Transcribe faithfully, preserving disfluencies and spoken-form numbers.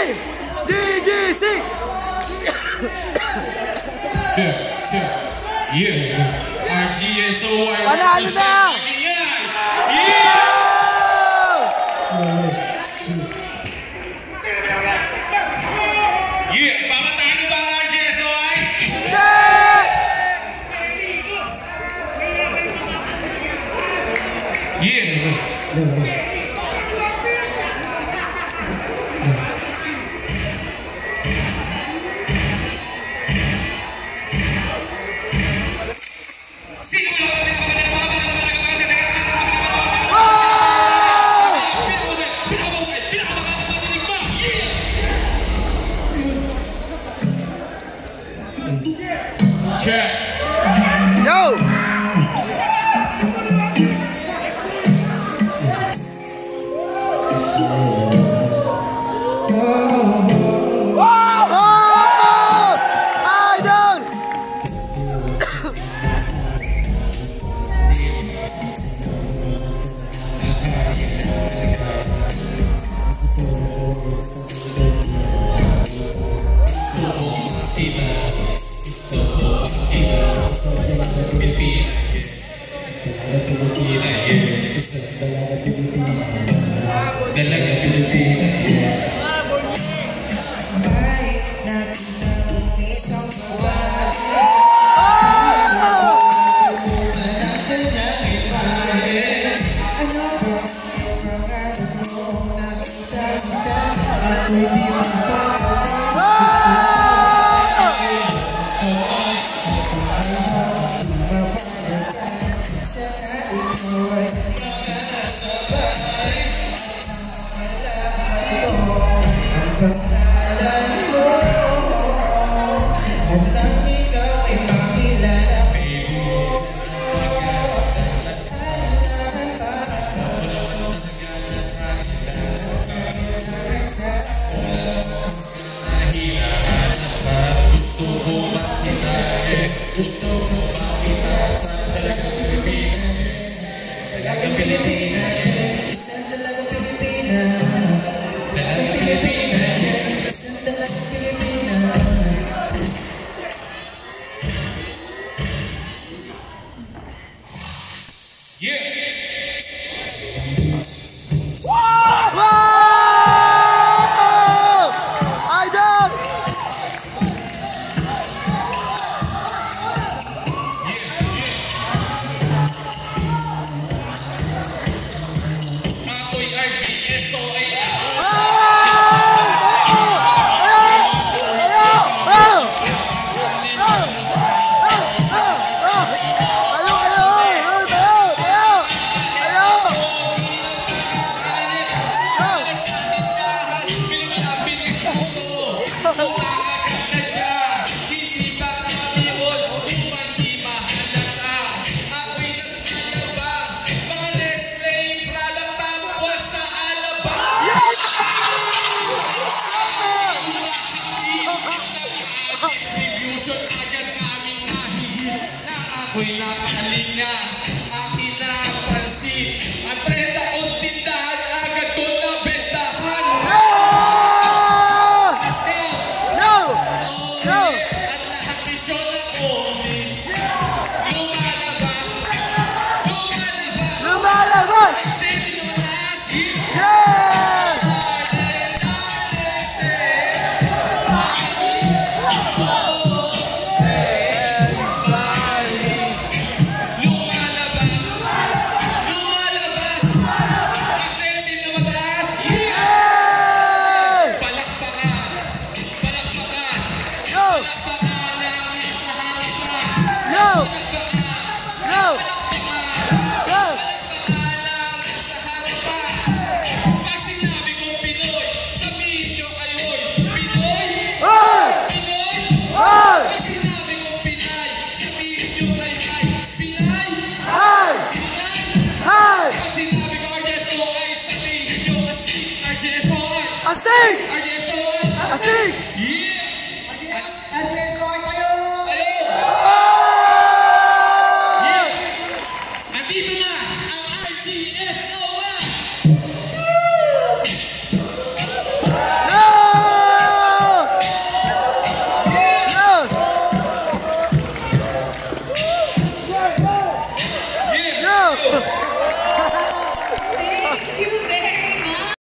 G G C. Check, check. Yeah. Rgsoi. Panalo na! Yeah! Yeah! Pamatalo ba ang Rgsoi? Yeah! Check. Yo! Dalaga Pilipina. Gusto ko makita sa dalagang Pilipina. Dalagang Pilipina, isang dalagang Pilipina. Dalagang Pilipina, isang dalagang Pilipina. Yeah! Ako'y nakalinya, akin na pansin. Ang trenta kong tindahan, agad ko na bentahan. Let's go! No! No! At lahat misyon ako, lumalabas, lumalabas. Lumalabas! Senti na mataas, Yeah! Astig! Astig! Yeah! Rgsoi tayo! Hello! Yeah! Nandito na ang Rgsoi! Yeah! go!